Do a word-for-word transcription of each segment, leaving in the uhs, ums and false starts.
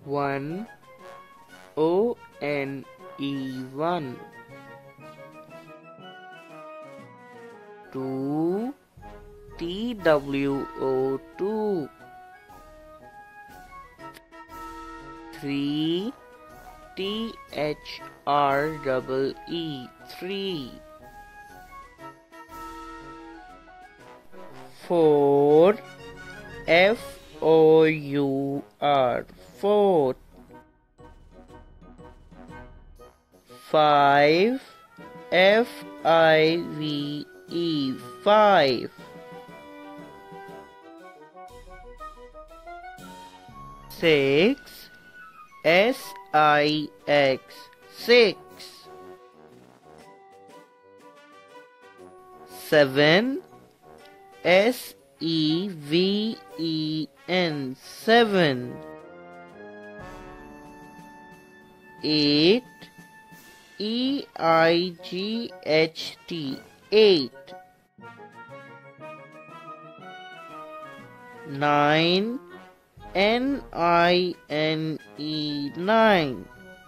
one, O N E one. Two, T W O two. Three, T H R E E three. Four, F O U R four. Five, F I V E five. Six, S I X six. Seven, S E V E N seven. Eight, E I G H T eight. Nine, N I N E nine.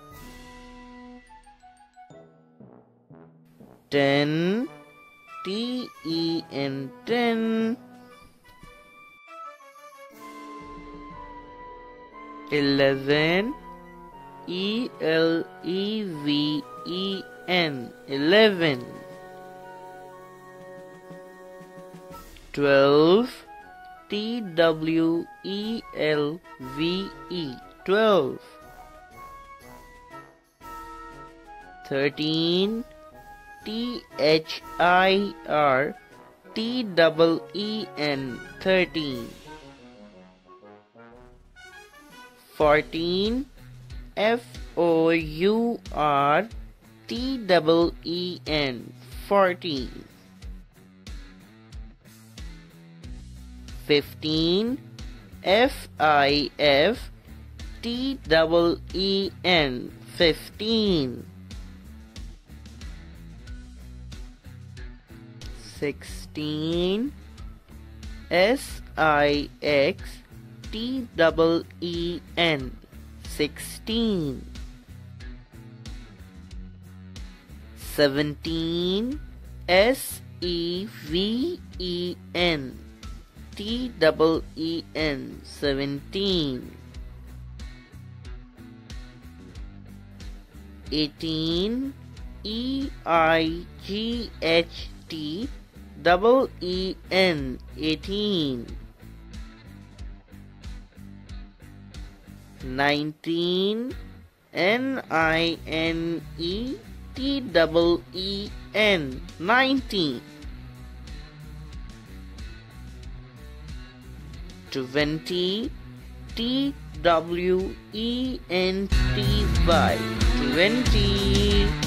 Ten, T E N ten. Eleven, E L E V E N eleven. Twelve, T W E L V E twelve. Thirteen, T H I R T E E N thirteen. Fourteen, F O U R T E E N fourteen. Fifteen, F I F T E E N fifteen. Sixteen, S I X T E E N sixteen. Seventeen, S E V E N T E E N seventeen. Eighteen, E I G H T E E N eighteen. Nineteen, N I N E T E E N nineteen. Twenty, T W E N T Y twenty.